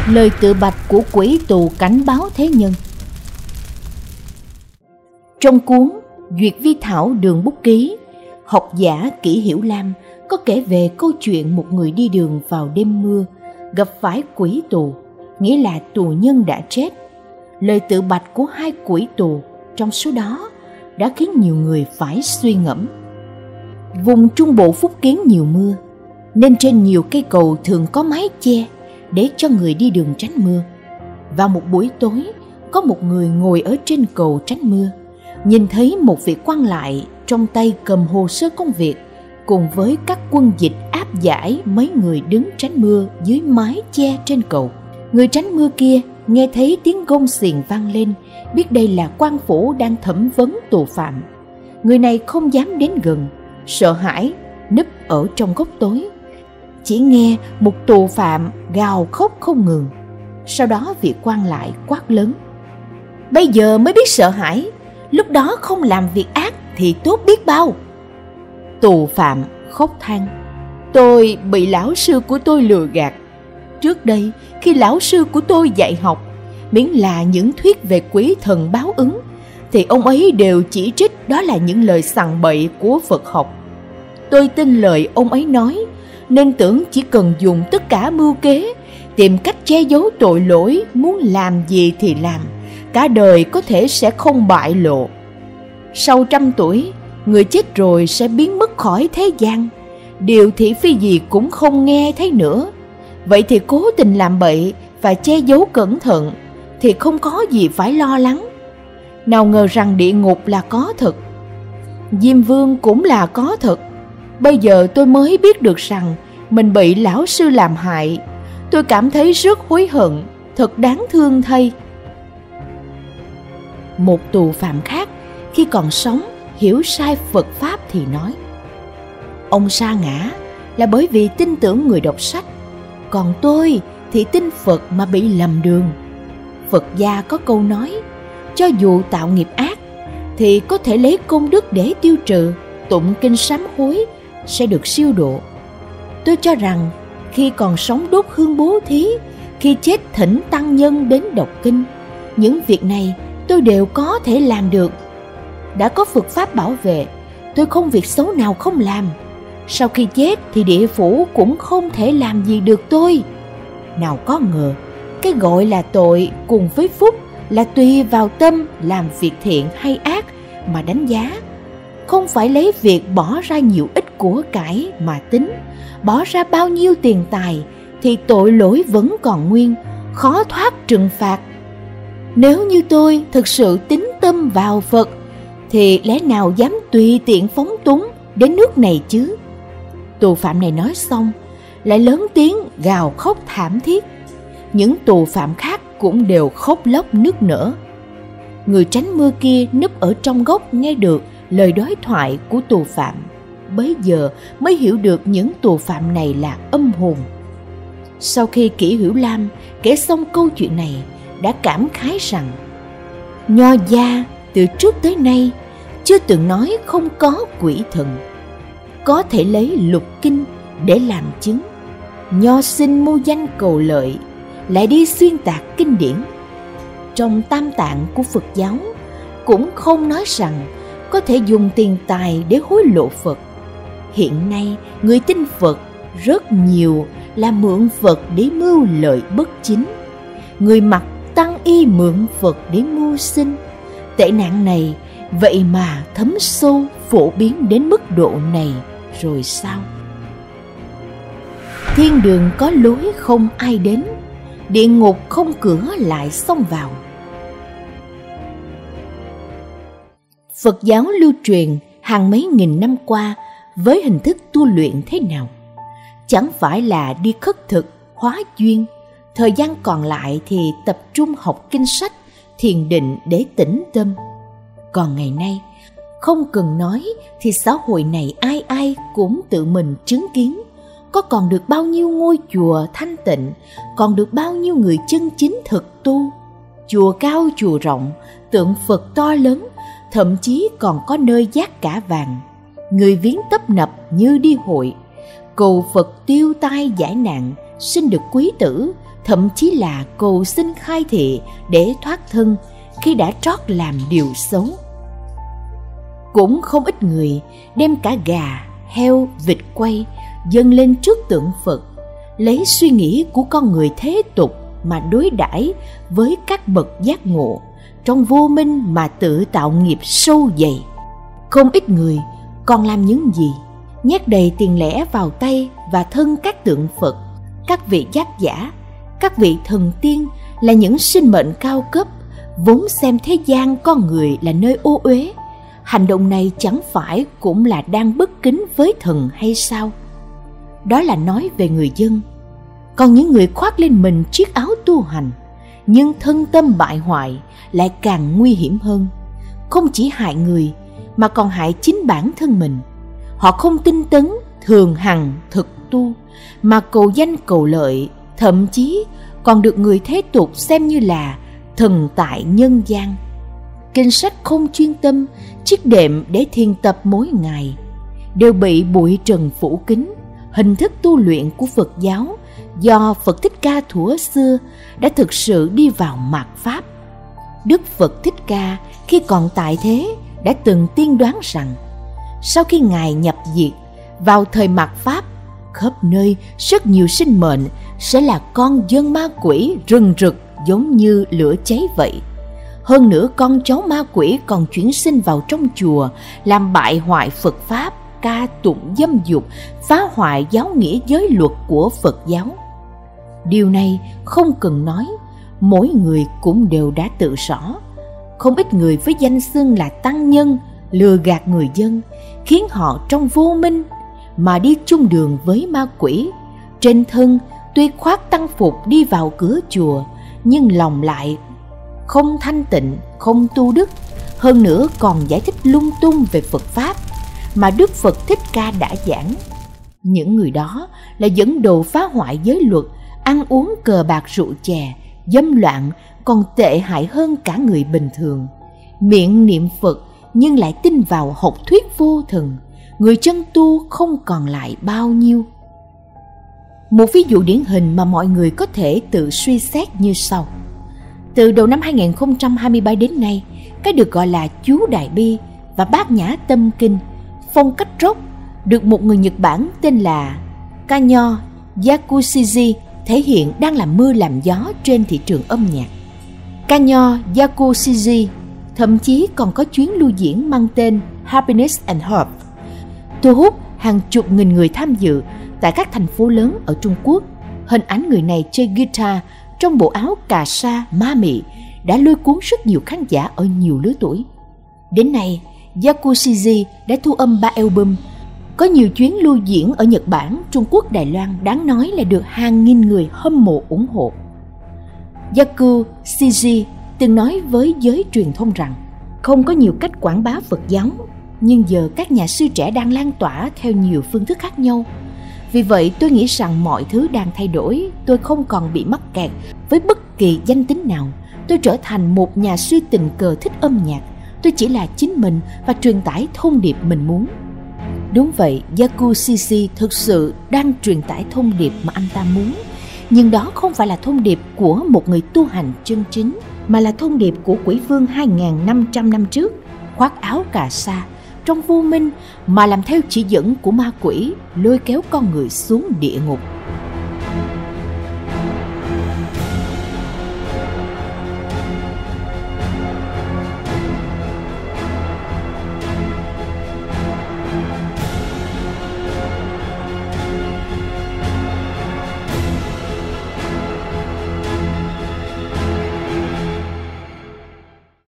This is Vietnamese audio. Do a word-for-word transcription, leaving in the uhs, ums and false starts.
Lời tự bạch của quỷ tù cảnh báo thế nhân. Trong cuốn Duyệt Vi Thảo Đường Bút Ký, học giả Kỷ Hiểu Lam có kể về câu chuyện một người đi đường vào đêm mưa gặp phải quỷ tù, nghĩa là tù nhân đã chết. Lời tự bạch của hai quỷ tù trong số đó đã khiến nhiều người phải suy ngẫm. Vùng Trung Bộ Phúc Kiến nhiều mưa, nên trên nhiều cây cầu thường có mái che để cho người đi đường tránh mưa. Vào một buổi tối, có một người ngồi ở trên cầu tránh mưa, nhìn thấy một vị quan lại trong tay cầm hồ sơ công việc, cùng với các quân dịch áp giải mấy người đứng tránh mưa dưới mái che trên cầu. Người tránh mưa kia nghe thấy tiếng gông xiềng vang lên, biết đây là quan phủ đang thẩm vấn tù phạm. Người này không dám đến gần, sợ hãi núp ở trong góc tối. Chỉ nghe một tù phạm gào khóc không ngừng. Sau đó vị quan lại quát lớn: "Bây giờ mới biết sợ hãi, lúc đó không làm việc ác thì tốt biết bao." Tù phạm khóc than: "Tôi bị lão sư của tôi lừa gạt. Trước đây khi lão sư của tôi dạy học, miễn là những thuyết về quỷ thần báo ứng thì ông ấy đều chỉ trích đó là những lời sằng bậy của Phật học. Tôi tin lời ông ấy nói, nên tưởng chỉ cần dùng tất cả mưu kế, tìm cách che giấu tội lỗi, muốn làm gì thì làm, cả đời có thể sẽ không bại lộ. Sau trăm tuổi, người chết rồi sẽ biến mất khỏi thế gian, điều thị phi gì cũng không nghe thấy nữa. Vậy thì cố tình làm bậy và che giấu cẩn thận thì không có gì phải lo lắng. Nào ngờ rằng địa ngục là có thật, Diêm Vương cũng là có thật. Bây giờ tôi mới biết được rằng mình bị lão sư làm hại. Tôi cảm thấy rất hối hận, thật đáng thương thay." Một tù phạm khác khi còn sống hiểu sai Phật Pháp thì nói: "Ông sa ngã là bởi vì tin tưởng người đọc sách, còn tôi thì tin Phật mà bị lầm đường. Phật gia có câu nói, cho dù tạo nghiệp ác thì có thể lấy công đức để tiêu trừ, tụng kinh sám hối sẽ được siêu độ. Tôi cho rằng khi còn sống đốt hương bố thí, khi chết thỉnh tăng nhân đến đọc kinh, những việc này tôi đều có thể làm được. Đã có Phật Pháp bảo vệ, tôi không việc xấu nào không làm. Sau khi chết thì địa phủ cũng không thể làm gì được tôi. Nào có ngờ, cái gọi là tội cùng với phúc là tùy vào tâm làm việc thiện hay ác mà đánh giá. Không phải lấy việc bỏ ra nhiều ít của cải mà tính, bỏ ra bao nhiêu tiền tài thì tội lỗi vẫn còn nguyên, khó thoát trừng phạt. Nếu như tôi thực sự tín tâm vào Phật thì lẽ nào dám tùy tiện phóng túng đến nước này chứ?" Tù phạm này nói xong lại lớn tiếng gào khóc thảm thiết. Những tù phạm khác cũng đều khóc lóc nức nở. Người tránh mưa kia núp ở trong góc nghe được lời đối thoại của tù phạm, bấy giờ mới hiểu được những tù phạm này là âm hồn. Sau khi Kỷ Hiểu Lam kể xong câu chuyện này, đã cảm khái rằng Nho gia từ trước tới nay chưa từng nói không có quỷ thần. Có thể lấy lục kinh để làm chứng. Nho sinh mưu danh cầu lợi, lại đi xuyên tạc kinh điển. Trong tam tạng của Phật giáo cũng không nói rằng có thể dùng tiền tài để hối lộ Phật. Hiện nay người tin Phật rất nhiều là mượn Phật để mưu lợi bất chính. Người mặc tăng y mượn Phật để mưu sinh. Tệ nạn này vậy mà thấm sâu phổ biến đến mức độ này rồi sao? Thiên đường có lối không ai đến, địa ngục không cửa lại xông vào. Phật giáo lưu truyền hàng mấy nghìn năm qua với hình thức tu luyện thế nào? Chẳng phải là đi khất thực, hóa duyên, thời gian còn lại thì tập trung học kinh sách, thiền định để tĩnh tâm. Còn ngày nay, không cần nói thì xã hội này ai ai cũng tự mình chứng kiến. Có còn được bao nhiêu ngôi chùa thanh tịnh, còn được bao nhiêu người chân chính thực tu. Chùa cao chùa rộng, tượng Phật to lớn, thậm chí còn có nơi vát cả vàng. Người viếng tấp nập như đi hội, cầu Phật tiêu tai giải nạn, sinh được quý tử thậm chí là cầu xin khai thị để thoát thân khi đã trót làm điều xấu. Cũng không ít người đem cả gà, heo, vịt quay dâng lên trước tượng Phật, lấy suy nghĩ của con người thế tục mà đối đãi với các bậc giác ngộ, trong vô minh mà tự tạo nghiệp sâu dày. Không ít người còn làm những gì? Nhét đầy tiền lẻ vào tay và thân các tượng Phật, các vị giác giả, các vị thần tiên là những sinh mệnh cao cấp, vốn xem thế gian con người là nơi ô uế. Hành động này chẳng phải cũng là đang bất kính với thần hay sao? Đó là nói về người dân. Còn những người khoác lên mình chiếc áo tu hành, nhưng thân tâm bại hoại lại càng nguy hiểm hơn. Không chỉ hại người mà còn hại chính bản thân mình. Họ không tinh tấn, thường hằng thực tu, mà cầu danh cầu lợi, thậm chí còn được người thế tục xem như là thần tại nhân gian. Kinh sách không chuyên tâm, chiếc đệm để thiền tập mỗi ngày đều bị bụi trần phủ kín. Hình thức tu luyện của Phật giáo do Phật Thích Ca thuở xưa đã thực sự đi vào mạt Pháp. Đức Phật Thích Ca khi còn tại thế đã từng tiên đoán rằng sau khi Ngài nhập diệt vào thời mạt Pháp, khắp nơi rất nhiều sinh mệnh sẽ là con dân ma quỷ rừng rực giống như lửa cháy vậy. Hơn nữa, con cháu ma quỷ còn chuyển sinh vào trong chùa, làm bại hoại Phật Pháp, ca tụng dâm dục, phá hoại giáo nghĩa giới luật của Phật giáo. Điều này không cần nói, mỗi người cũng đều đã tự rõ. Không ít người với danh xưng là tăng nhân lừa gạt người dân, khiến họ trong vô minh mà đi chung đường với ma quỷ. Trên thân tuy khoác tăng phục đi vào cửa chùa, nhưng lòng lại không thanh tịnh, không tu đức, hơn nữa còn giải thích lung tung về Phật Pháp mà Đức Phật Thích Ca đã giảng. Những người đó là dẫn đồ phá hoại giới luật, ăn uống cờ bạc rượu chè, dâm loạn, còn tệ hại hơn cả người bình thường. Miệng niệm Phật nhưng lại tin vào học thuyết vô thần, người chân tu không còn lại bao nhiêu. Một ví dụ điển hình mà mọi người có thể tự suy xét như sau. Từ đầu năm hai không hai ba đến nay, cái được gọi là chú Đại Bi và Bát Nhã Tâm Kinh, phong cách rock, được một người Nhật Bản tên là Kanyo Yakushiji thể hiện đang làm mưa làm gió trên thị trường âm nhạc. Kanyo Yakushiji thậm chí còn có chuyến lưu diễn mang tên Happiness and Hope, thu hút hàng chục nghìn người tham dự tại các thành phố lớn ở Trung Quốc. Hình ảnh người này chơi guitar trong bộ áo cà sa ma mị đã lôi cuốn rất nhiều khán giả ở nhiều lứa tuổi. Đến nay, Yakushiji đã thu âm ba album, có nhiều chuyến lưu diễn ở Nhật Bản, Trung Quốc, Đài Loan đáng nói là được hàng nghìn người hâm mộ ủng hộ. Yakushiji từng nói với giới truyền thông rằng không có nhiều cách quảng bá Phật giáo, nhưng giờ các nhà sư trẻ đang lan tỏa theo nhiều phương thức khác nhau. Vì vậy tôi nghĩ rằng mọi thứ đang thay đổi. Tôi không còn bị mắc kẹt với bất kỳ danh tính nào. Tôi trở thành một nhà sư tình cờ thích âm nhạc. Tôi chỉ là chính mình và truyền tải thông điệp mình muốn. Đúng vậy, Yakushiji thực sự đang truyền tải thông điệp mà anh ta muốn. Nhưng đó không phải là thông điệp của một người tu hành chân chính, mà là thông điệp của quỷ vương hai nghìn năm trăm năm trước, khoác áo cà sa, trong vô minh mà làm theo chỉ dẫn của ma quỷ, lôi kéo con người xuống địa ngục.